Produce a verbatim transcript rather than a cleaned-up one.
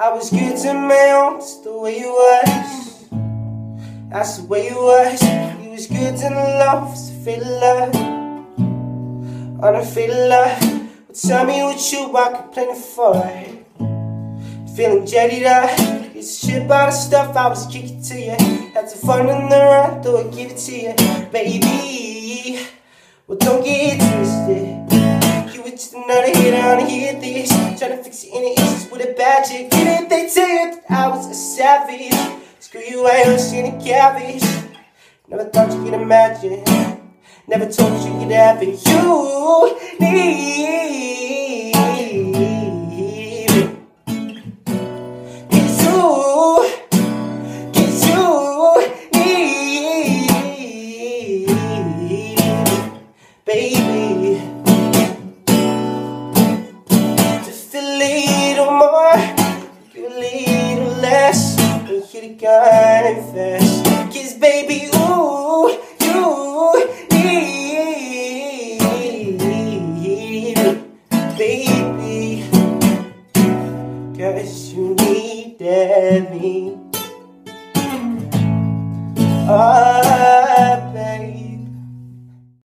I was good to my own, that's the way you was. That's the way you was. You was good to love, was afraid of love, unafraid of love. Well, tell me what you are complaining for. Feeling jetted up, it's a shit about the stuff I was kicking to you. Had some fun in the run, though I give it to you, baby. Well, don't get twisted. You were just another hit on to hear this, trying to fix your inner issues with a bad chick. Didn't they tell you that I was a savage? Screw you, I ain't seen a cabbage. Never thought you could imagine, never told you could have it. You need me. It's you, it's you need me, baby. To feel a little more, you a little less, and hit a gun and fast. Cause baby, ooh, you need me, baby. Cause you needed me. Oh,